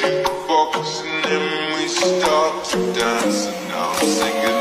focus and then we start to dance. And now I'm singing